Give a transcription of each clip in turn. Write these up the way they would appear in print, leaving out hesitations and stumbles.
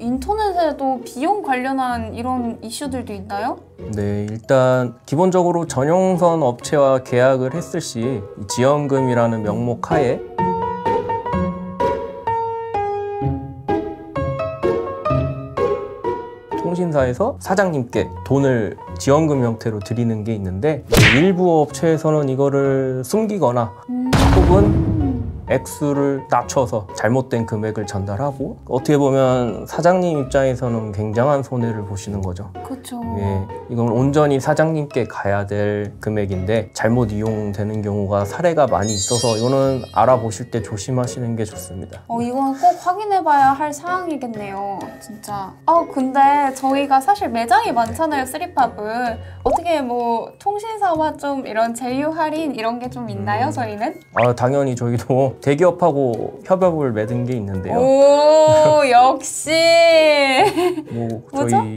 인터넷에도 비용 관련한 이런 이슈들도 있나요? 네, 일단 기본적으로 전용선 업체와 계약을 했을 시 지원금이라는 명목 하에 통신사에서 사장님께 돈을 지원금 형태로 드리는 게 있는데, 일부 업체에서는 이거를 숨기거나 혹은 액수를 낮춰서 잘못된 금액을 전달하고, 어떻게 보면 사장님 입장에서는 굉장한 손해를 보시는 거죠. 그렇죠. 예, 이건 온전히 사장님께 가야 될 금액인데 잘못 이용되는 경우가 사례가 많이 있어서 이거는 알아보실 때 조심하시는 게 좋습니다. 이건 꼭 확인해봐야 할 사항이겠네요, 진짜. 근데 저희가 사실 매장이 많잖아요, 쓰리팝은. 어떻게 뭐 통신사와 좀 이런 제휴 할인 이런 게 좀 있나요, 저희는? 당연히 저희도 대기업하고 협업을 맺은 게 있는데요. 오, 역시. 저희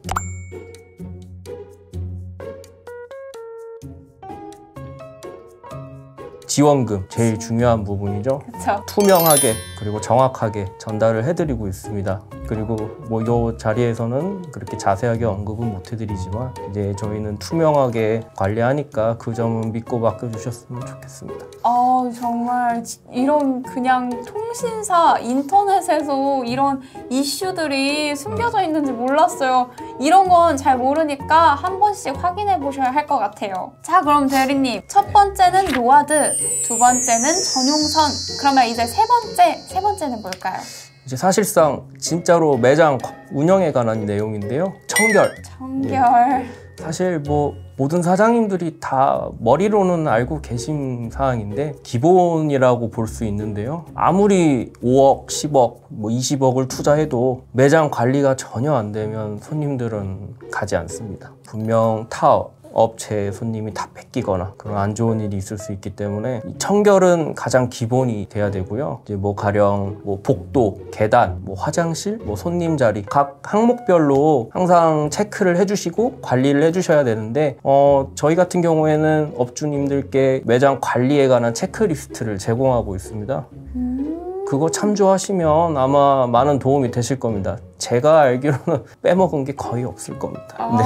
지원금 제일 중요한 부분이죠. 그쵸. 투명하게 그리고 정확하게 전달을 해드리고 있습니다. 그리고 이 자리에서는 그렇게 자세하게 언급은 못 해드리지만 이제 저희는 투명하게 관리하니까 그 점은 믿고 맡겨주셨으면 좋겠습니다. 정말 이런 그냥 통신사 인터넷에서 이런 이슈들이 숨겨져 있는지 몰랐어요. 이런 건 잘 모르니까 한 번씩 확인해 보셔야 할 것 같아요. 자, 그럼 대리님, 첫 번째는 노아드, 두 번째는 전용선. 그러면 이제 세 번째는 뭘까요? 이제 사실상 진짜로 매장 운영에 관한 내용인데요. 청결. 청결. 사실 모든 사장님들이 다 머리로는 알고 계신 사항인데 기본이라고 볼 수 있는데요. 아무리 5억, 10억, 20억을 투자해도 매장 관리가 전혀 안 되면 손님들은 가지 않습니다. 분명 타 업체의 손님이 다 뺏기거나 그런 안 좋은 일이 있을 수 있기 때문에 청결은 가장 기본이 돼야 되고요. 이제 가령 복도, 계단, 화장실, 손님 자리 각 항목별로 항상 체크를 해주시고 관리를 해주셔야 되는데 저희 같은 경우에는 업주님들께 매장 관리에 관한 체크리스트를 제공하고 있습니다. 그거 참조하시면 아마 많은 도움이 되실 겁니다. 제가 알기로는 빼먹은 게 거의 없을 겁니다. 네.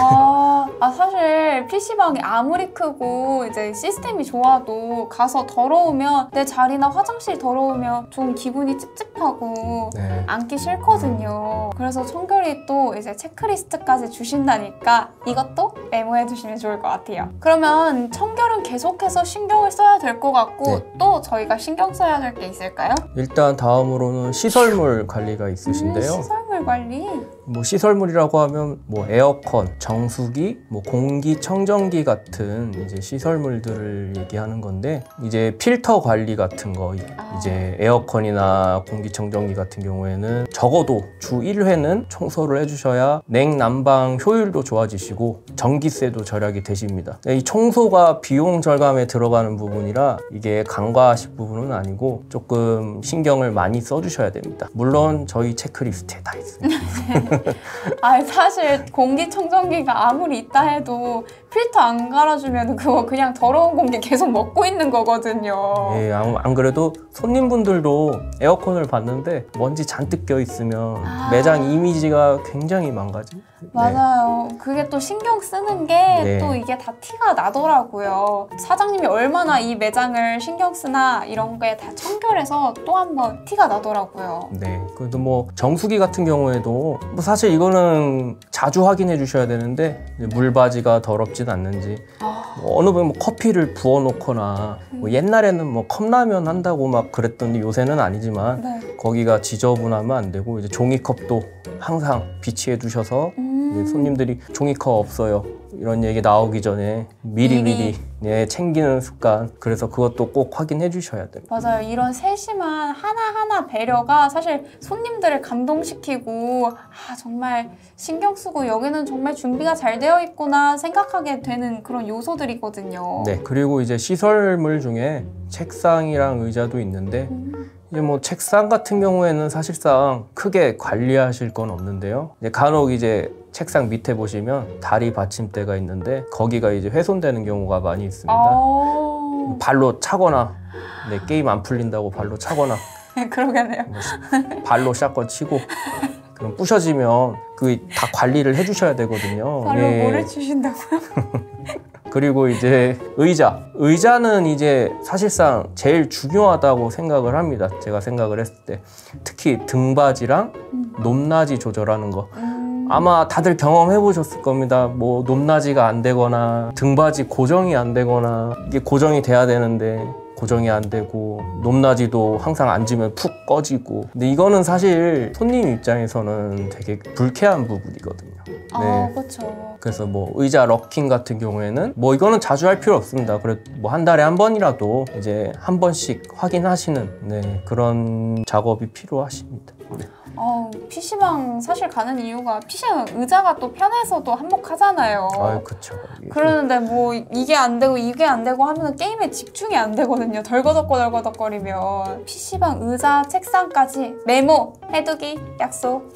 사실 PC방이 아무리 크고 이제 시스템이 좋아도 가서 더러우면 내 자리나 화장실 더러우면 좀 기분이 찝찝하고 앉기 싫거든요. 그래서 청결이 또 이제 체크리스트까지 주신다니까 이것도 메모해 두시면 좋을 것 같아요. 그러면 청결은 계속해서 신경을 써야 될 것 같고 또 저희가 신경 써야 될 게 있을까요? 일단 다음으로는 시설물 관리가 있으신데요. 시설물 관리? 시설물이라고 하면 에어컨, 정수기, 공기청정기 같은 이제 시설물들을 얘기하는 건데, 이제 필터 관리 같은 거, 이제 에어컨이나 공기청정기 같은 경우에는 적어도 주 1회는 청소를 해주셔야 냉난방 효율도 좋아지시고 전기세도 절약이 되십니다. 이 청소가 비용 절감에 들어가는 부분이라 이게 간과하실 부분은 아니고 조금 신경을 많이 써주셔야 됩니다. 물론 저희 체크리스트에 다 있습니다. 사실 공기청정기가 아무리 있다 해도 필터 안 갈아주면 그거 그냥 더러운 공기 계속 먹고 있는 거거든요. 예, 안 그래도 손님분들도 에어컨을 봤는데 먼지 잔뜩 껴 있으면 매장 이미지가 굉장히 망가집니다. 맞아요. 그게 또 신경 쓰는 게 또 이게 다 티가 나더라고요. 사장님이 얼마나 이 매장을 신경 쓰나 이런 게 다 청결해서 또 한 번 티가 나더라고요. 네, 그래도 정수기 같은 경우에도 사실 이거는 자주 확인해 주셔야 되는데 물바지가 더럽진 않는지, 어느 분이 커피를 부어 놓거나 옛날에는 컵라면 한다고 막 그랬던데 요새는 아니지만 거기가 지저분하면 안 되고, 이제 종이컵도 항상 비치해 두셔서 손님들이 종이컵 없어요 이런 얘기 나오기 전에 미리 챙기는 습관, 그래서 그것도 꼭 확인해 주셔야 됩니다. 맞아요. 이런 세심한 하나하나 배려가 사실 손님들을 감동시키고 정말 신경 쓰고 여기는 정말 준비가 잘 되어 있구나 생각하게 되는 그런 요소들이거든요. 네, 그리고 이제 시설물 중에 책상이랑 의자도 있는데 이제 책상 같은 경우에는 사실상 크게 관리하실 건 없는데요. 간혹 이제 책상 밑에 보시면 다리 받침대가 있는데 거기가 이제 훼손되는 경우가 많이 있습니다. 발로 차거나 게임 안 풀린다고 발로 차거나 그러겠네요. 발로 샷건 치고 그럼 부셔지면 그 다 관리를 해주셔야 되거든요. 바로 모래 주신다고요? 그리고 이제 의자는 이제 사실상 제일 중요하다고 생각을 합니다. 제가 생각을 했을 때 특히 등받이랑 높낮이 조절하는 거 아마 다들 경험해 보셨을 겁니다. 뭐 높낮이가 안 되거나 등받이 고정이 안 되거나 이게 고정이 돼야 되는데 고정이 안 되고 높낮이도 항상 앉으면 푹 꺼지고 근데 이거는 사실 손님 입장에서는 되게 불쾌한 부분이거든요. 아, 그렇죠. 그래서 뭐 의자 럭킹 같은 경우에는 뭐 이거는 자주 할 필요 없습니다. 그래 뭐 한 달에 한 번이라도 이제 한 번씩 확인하시는 그런 작업이 필요하십니다. 네. PC방 사실 가는 이유가 PC방 의자가 또 편해서도 한몫하잖아요. 그렇죠. 그러는데 뭐 이게 안 되고 이게 안 되고 하면 게임에 집중이 안 되거든요. 덜거덕거리면 PC방 의자, 책상까지 메모 해두기 약속.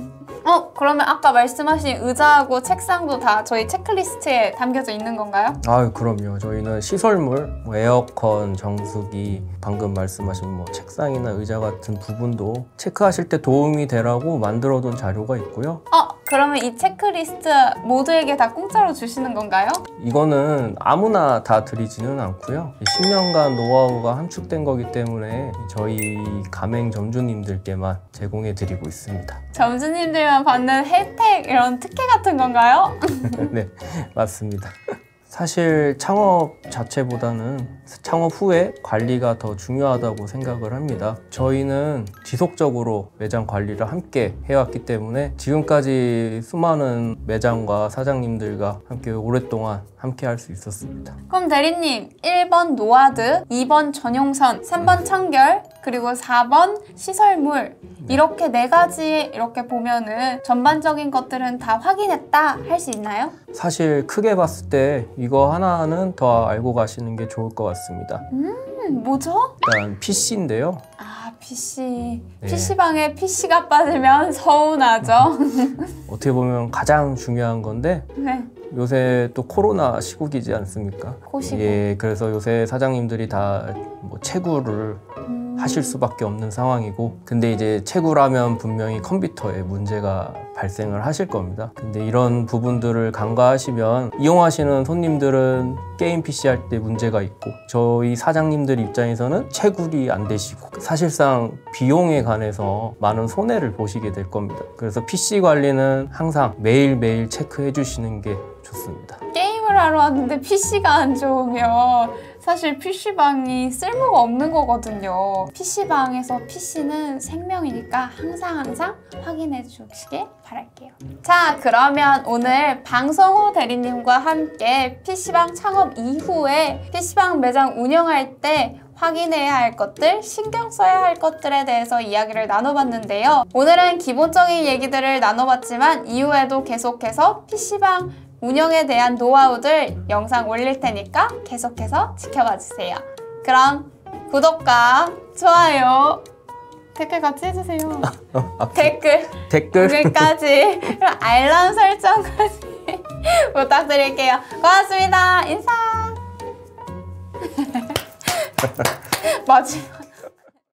그러면 아까 말씀하신 의자하고 책상도 다 저희 체크리스트에 담겨져 있는 건가요? 그럼요. 저희는 시설물, 뭐 에어컨, 정수기, 방금 말씀하신 뭐 책상이나 의자 같은 부분도 체크하실 때 도움이 되라고 만들어둔 자료가 있고요. 그러면 이 체크리스트 모두에게 다 공짜로 주시는 건가요? 이거는 아무나 다 드리지는 않고요. 10년간 노하우가 함축된 거기 때문에 저희 가맹 점주님들께만 제공해 드리고 있습니다. 점주님들만 받는 혜택 이런 특혜 같은 건가요? 네, 맞습니다. 사실 창업 자체보다는 창업 후에 관리가 더 중요하다고 생각을 합니다. 저희는 지속적으로 매장 관리를 함께 해왔기 때문에 지금까지 수많은 매장과 사장님들과 함께 오랫동안 함께 할 수 있었습니다. 그럼 대리님 1번 노하드, 2번 전용선, 3번 청결, 그리고 4번 시설물 이렇게 4가지 이렇게 보면은 전반적인 것들은 다 확인했다 할 수 있나요? 사실 크게 봤을 때 이거 하나는 더 알고 가시는 게 좋을 것 같습니다. 뭐죠? 일단 PC인데요. PC. 네. PC방에 PC가 빠지면 서운하죠. 어떻게 보면 가장 중요한 건데 네. 요새 또 코로나 시국이지 않습니까? 코시국. 그래서 요새 사장님들이 다 뭐 채구를 하실 수밖에 없는 상황이고 근데 이제 채구라면 분명히 컴퓨터에 문제가 발생을 하실 겁니다. 근데 이런 부분들을 간과하시면 이용하시는 손님들은 게임 PC 할 때 문제가 있고 저희 사장님들 입장에서는 채굴이 안 되시고 사실상 비용에 관해서 많은 손해를 보시게 될 겁니다. 그래서 PC 관리는 항상 매일매일 체크해 주시는 게 좋습니다. 게임을 하러 왔는데 PC가 안 좋으면 사실 PC방이 쓸모가 없는 거거든요. PC방에서 PC는 생명이니까 항상 확인해 주시길 바랄게요. 자, 그러면 오늘 방성호 대리님과 함께 PC방 창업 이후에 PC방 매장 운영할 때 확인해야 할 것들, 신경 써야 할 것들에 대해서 이야기를 나눠봤는데요. 오늘은 기본적인 얘기들을 나눠봤지만 이후에도 계속해서 PC방 운영에 대한 노하우들 영상 올릴 테니까 계속해서 지켜봐 주세요. 그럼 구독과 좋아요, 댓글 같이 해주세요. 댓글까지 그리고 알람 설정까지 부탁드릴게요. 고맙습니다. 인사. 마지막